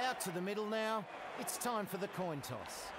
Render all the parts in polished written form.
Out to the middle now. It's time for the coin toss.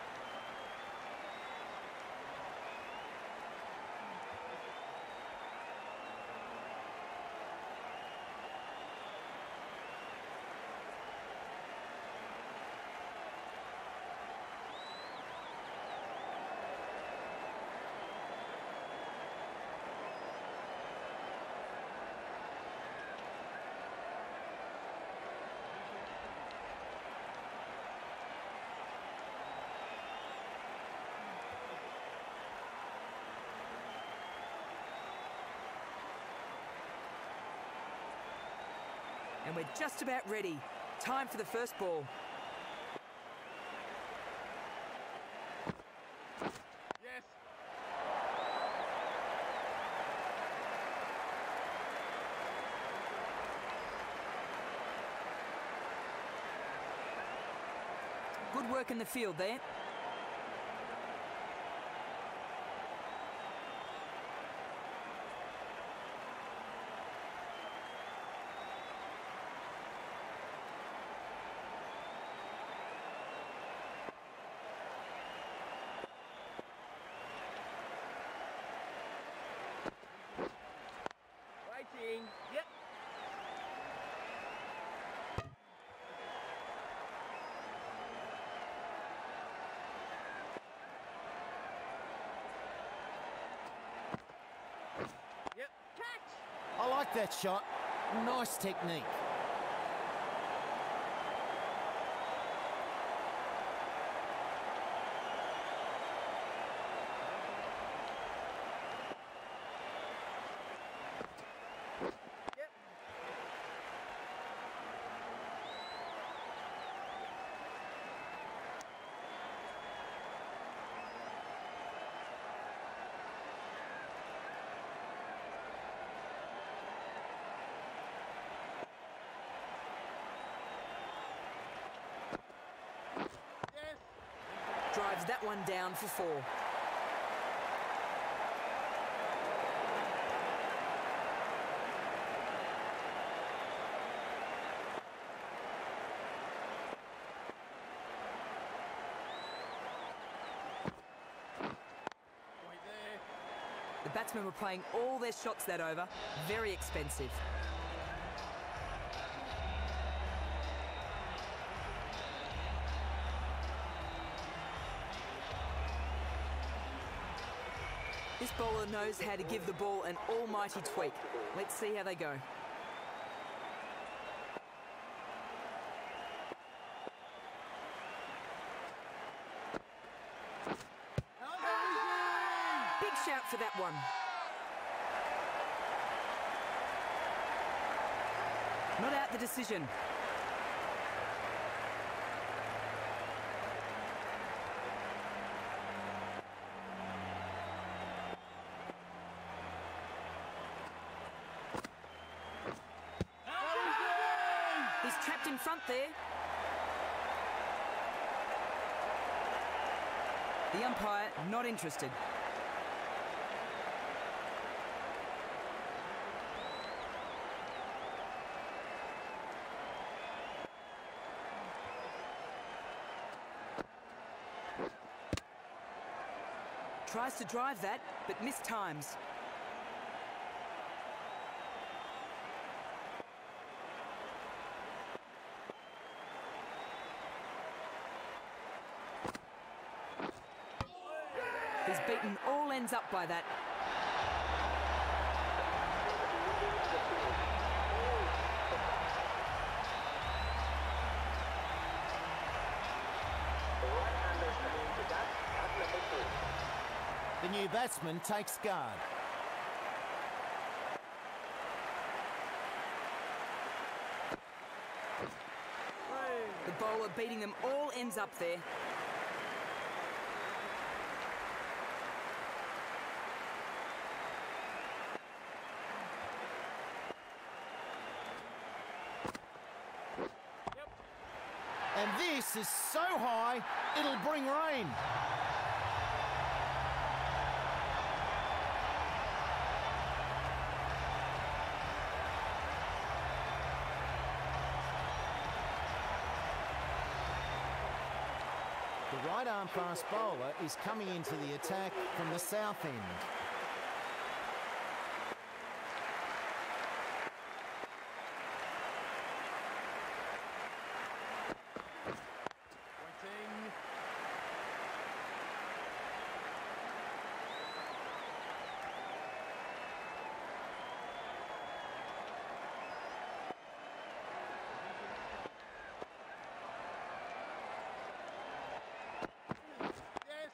And we're just about ready. Time for the first ball. Yes. Good work in the field there. Waiting. Yep. Yep. Catch. I like that shot. Nice technique. Yep. Yes. Drives that one down for 4. Wait there. The batsmen were playing all their shots that over. Very expensive. This bowler knows how to give the ball an almighty tweak. Let's see how they go. Big shout for that one. Not out the decision. He's trapped in front there. The umpire not interested. Tries to drive that, but mistimes. He's beaten all ends up by that. The new batsman takes guard. The bowler beating them all ends up there. And this is so high, it'll bring rain. right arm fast bowler is coming into the attack from the south end. Pointing. Yes.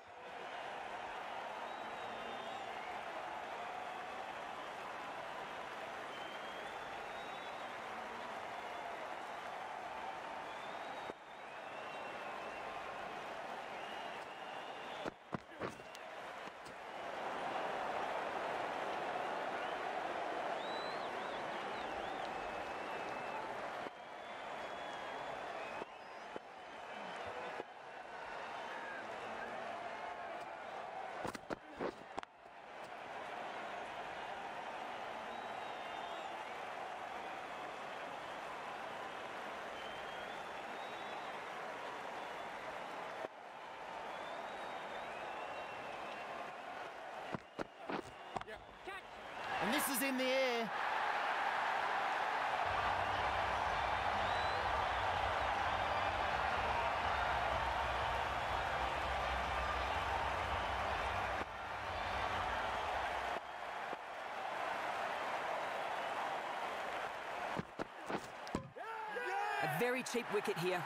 Yeah. Catch. And this is in the air. A very cheap wicket here.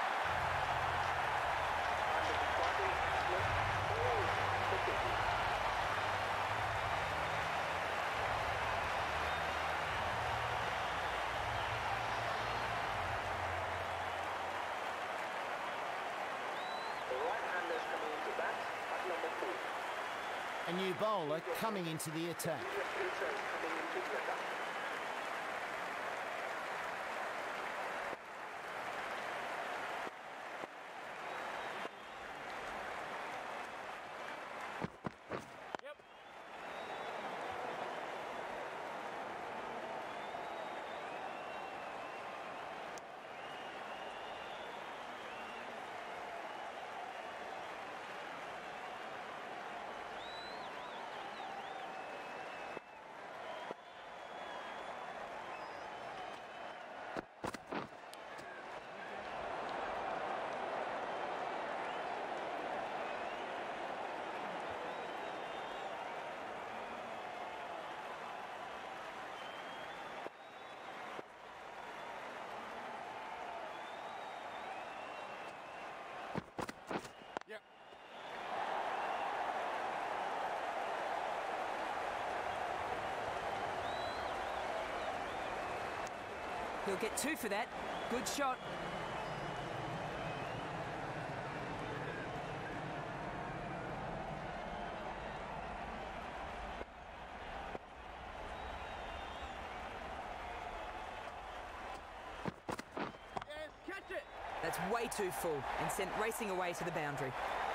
The right-handers coming into bat at number 4. A new bowler coming into the attack. Filters coming into the attack. Yep. Yep. He'll get 2 for that. Good shot. Yes. Catch it. That's way too full and sent racing away to the boundary.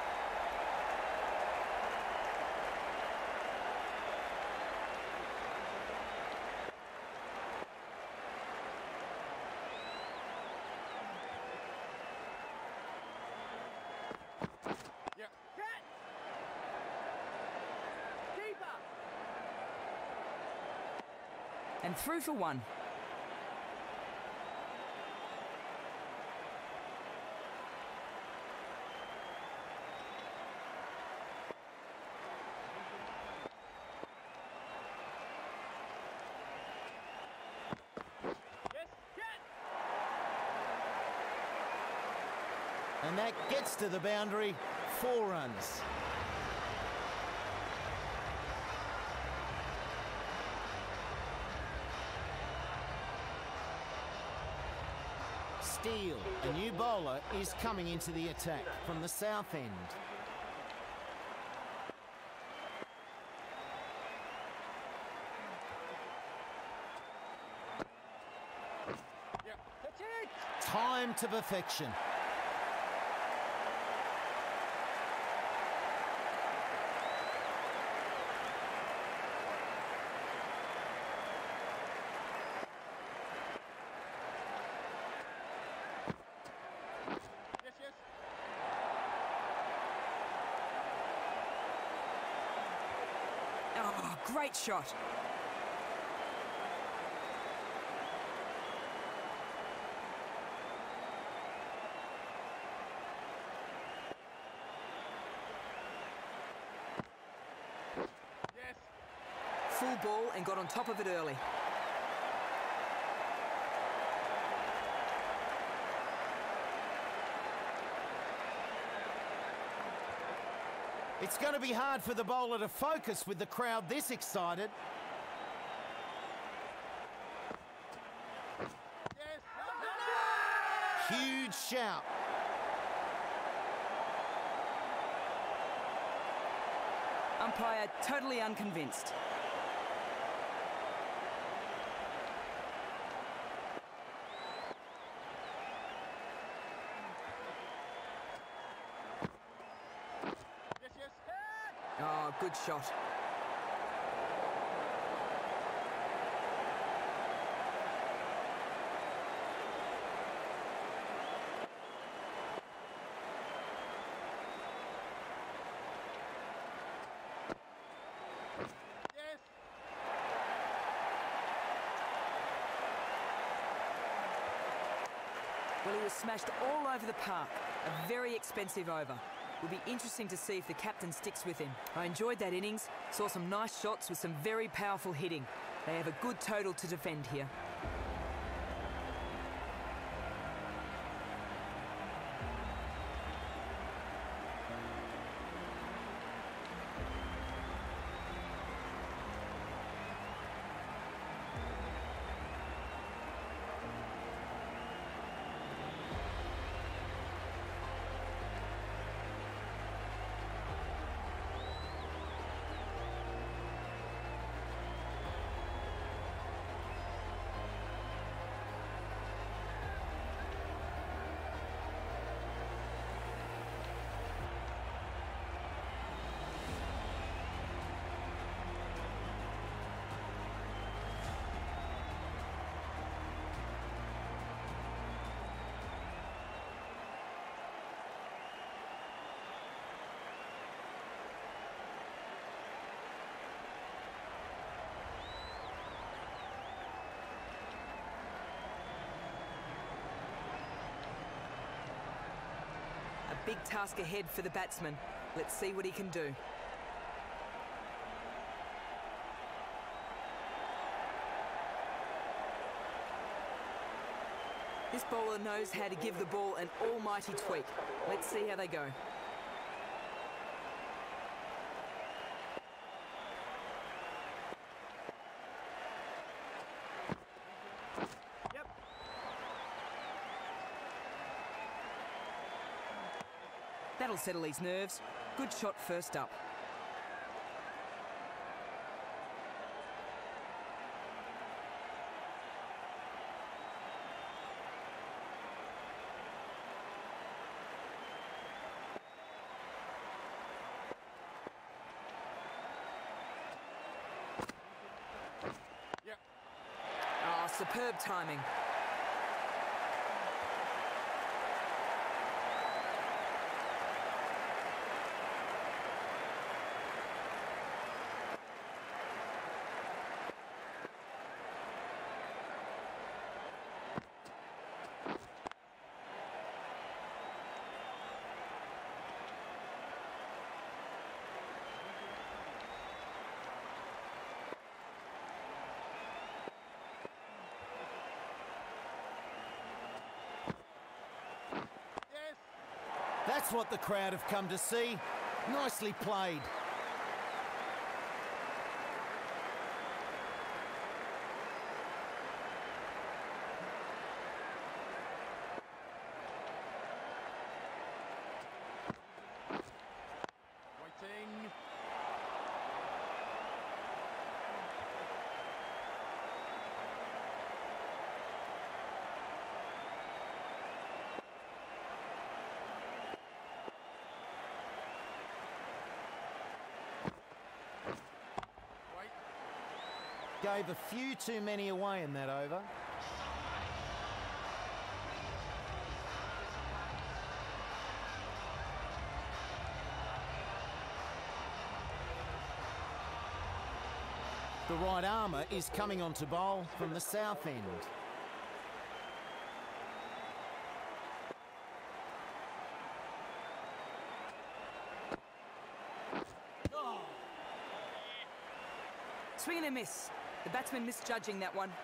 Yep. Catch. Keeper. And through for 1. Yes. Catch. And that gets to the boundary. 4 runs. Steele, a new bowler, is coming into the attack from the south end. Yep. That's it. Time to perfection. Yes. Yes. Great shot. Yes. Full ball and got on top of it early. It's going to be hard for the bowler to focus with the crowd this excited. Yes. Huge shout. Umpire totally unconvinced. Yes, yes. Hit! Oh, good shot. Yes. Well, he was smashed all over the park. A very expensive over. Will be interesting to see if the captain sticks with him. I enjoyed that innings, saw some nice shots with some very powerful hitting. They have a good total to defend here. A big task ahead for the batsman. Let's see what he can do. This bowler knows how to give the ball an almighty tweak. Let's see how they go. Yep. That'll settle his nerves. Good shot first up. Yep. Ah, superb timing. Yes. That's what the crowd have come to see. Nicely played. Waiting. Wait. Gave a few too many away in that over. The right armour is coming on to bowl from the south end. Swing and a miss. The batsman misjudging that one.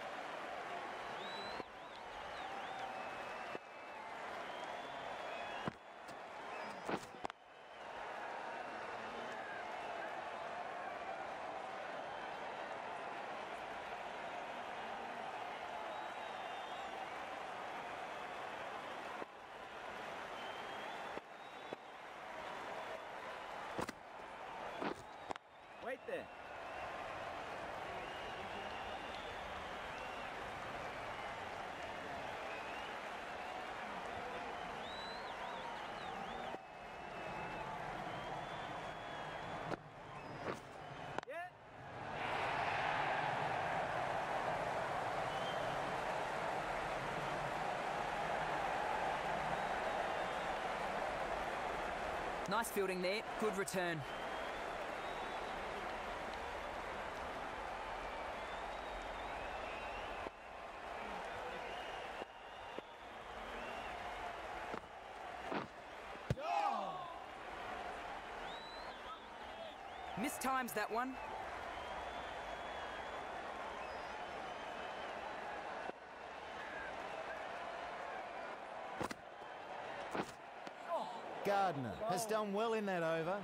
Wait there. Nice fielding there. Good return. Mistimes that one. Gardner has done well in that over.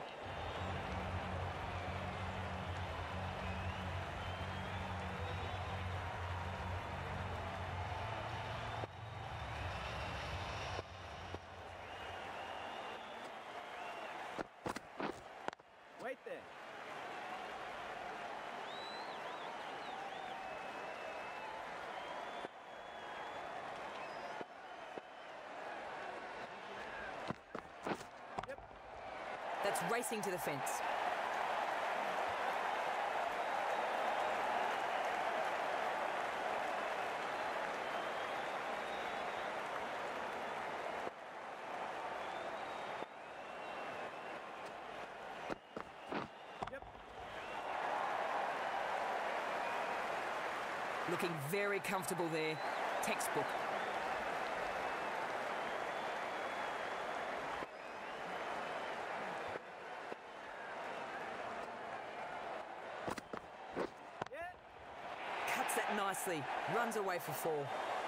Wait there. That's racing to the fence. Looking very comfortable there. Textbook. Cuts that nicely. Runs away for 4.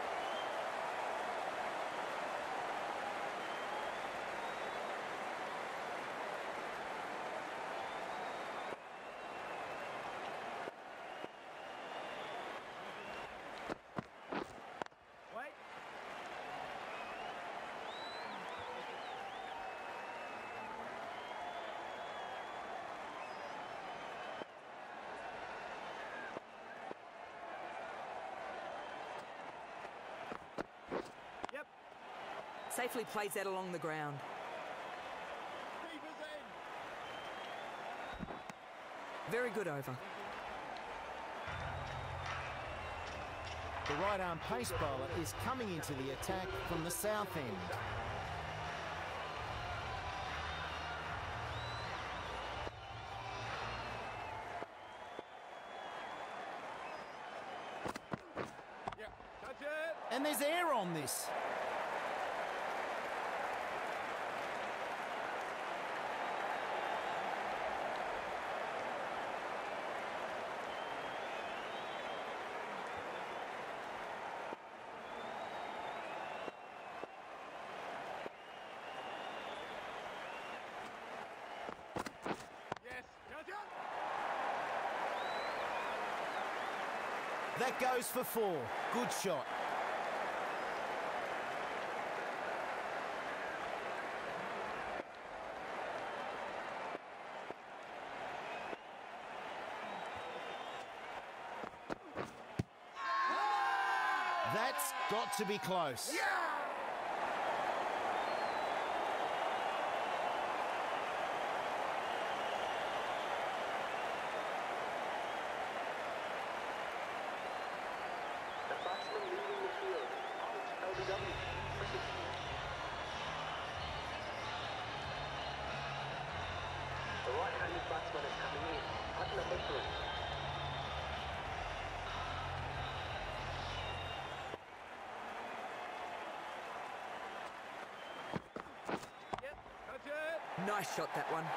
Safely plays that along the ground. Very good over. The right arm pace bowler is coming into the attack from the south end. And there's air on this. That goes for 4. Good shot. That's got to be close. Yeah! The batsman leaving the field. Out LBW for 60. The right-handed batsman is coming in at number 3. Nice shot, that one.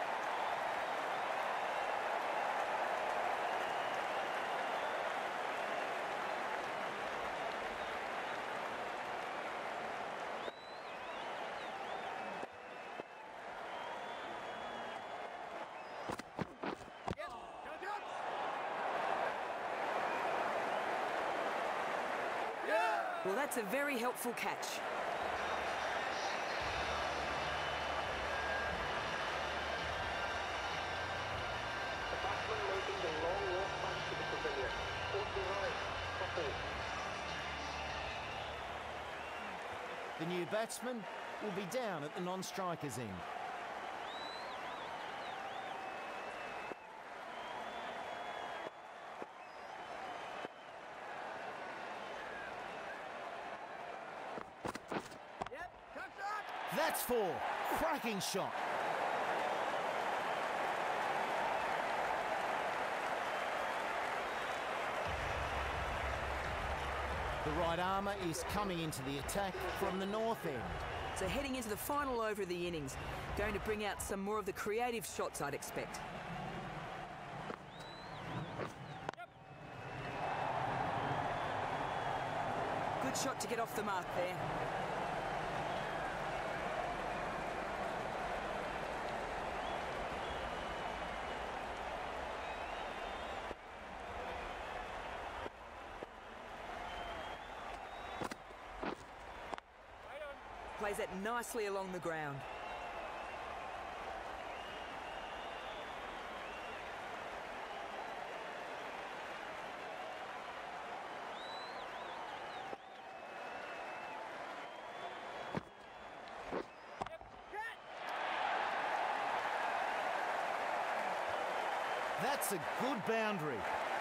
Well, that's a very helpful catch. The batsman making the long walk back to the pavilion. 49 for 4. The new batsman will be down at the non-striker's end. That's 4. Cracking shot. The right armour is coming into the attack from the north end. So heading into the final over of the innings, going to bring out some more of the creative shots I'd expect. Good shot to get off the mark there. Plays that nicely along the ground. That's a good boundary.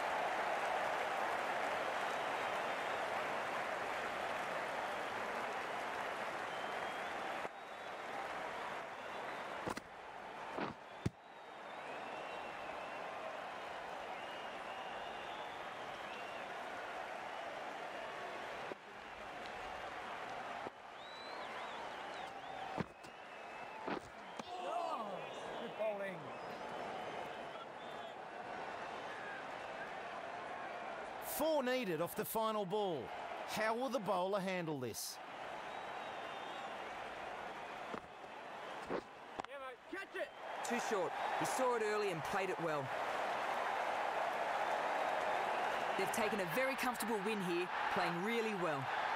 Good bowling. 4 needed off the final ball. How will the bowler handle this? Yeah, mate. Catch it. Too short. He saw it early and played it well. They've taken a very comfortable win here, playing really well.